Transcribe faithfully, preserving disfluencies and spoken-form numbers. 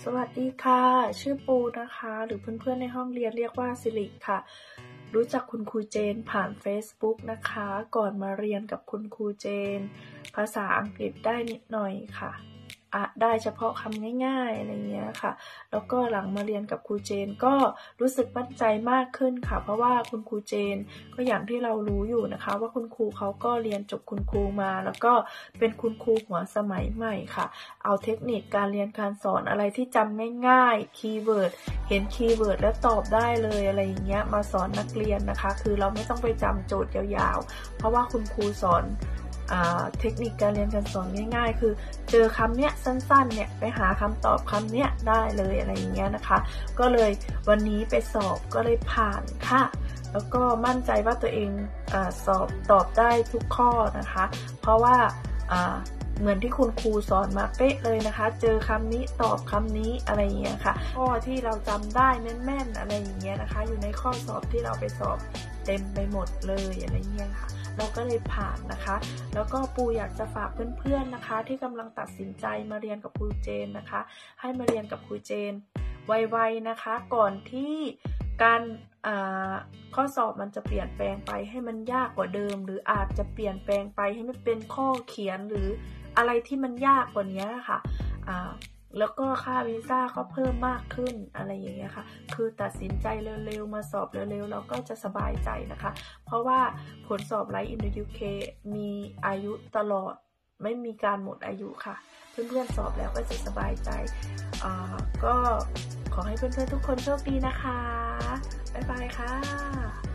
สวัสดีค่ะชื่อปูนะคะหรือเพื่อนๆในห้องเรียนเรียกว่าสิริค่ะรู้จักคุณครูเจนผ่าน Facebook นะคะก่อนมาเรียนกับคุณครูเจนภาษาอังกฤษได้นิดหน่อยค่ะอ่ะได้เฉพาะคำง่ายๆอะไรเงี้ยค่ะแล้วก็หลังมาเรียนกับครูเจนก็รู้สึกมั่นใจมากขึ้นค่ะเพราะว่าคุณครูเจนก็อย่างที่เรารู้อยู่นะคะว่าคุณครูเขาก็เรียนจบคุณครูมาแล้วก็เป็นคุณครูหัวสมัยใหม่ค่ะเอาเทคนิคการเรียนการสอนอะไรที่จำง่ายๆคีย์เวิร์ดเห็นคีย์เวิร์ดแล้วตอบได้เลยอะไรอย่างเงี้ยมาสอนนักเรียนนะคะคือเราไม่ต้องไปจำโจทย์ยาวๆเพราะว่าคุณครูสอนเทคนิคการเรียนการสอนง่ายๆคือเจอคำเนี้ยสั้นๆเนี่ยไปหาคำตอบคำเนี้ยได้เลยอะไรอย่างเงี้ยนะคะก็เลยวันนี้ไปสอบก็เลยผ่านค่ะแล้วก็มั่นใจว่าตัวเองอสอบตอบได้ทุกข้อนะคะเพราะว่าเหมือนที่คุณครูสอนมาเป๊ะเลยนะคะเจอคำนี้ตอบคำนี้อะไรอย่างเงี้ยค่ะข้อที่เราจำได้แม่นๆอะไรอย่างเงี้ยนะคะอยู่ในข้อสอบที่เราไปสอบเต็มไปหมดเลยอะไรเงี้ยค่ะเราก็เลยผ่านนะคะแล้วก็ปูอยากจะฝากเพื่อนๆนะคะที่กำลังตัดสินใจมาเรียนกับครูเจนนะคะให้มาเรียนกับครูเจนไวๆนะคะก่อนที่การข้อสอบมันจะเปลี่ยนแปลงไปให้มันยากกว่าเดิมหรืออาจจะเปลี่ยนแปลงไปให้มันเป็นข้อเขียนหรืออะไรที่มันยากกว่านี้ค่ะแล้วก็ค่าวีซ่าก็เพิ่มมากขึ้นอะไรอย่างเงี้ยค่ะคือตัดสินใจเร็วๆมาสอบเร็วๆเราก็จะสบายใจนะคะเพราะว่าผลสอบ Life in the ยู เค มีอายุตลอดไม่มีการหมดอายุค่ะเพื่อนๆสอบแล้วก็จะสบายใจก็ขอให้เพื่อนๆทุกคนโชคดีนะคะบ๊ายบายค่ะ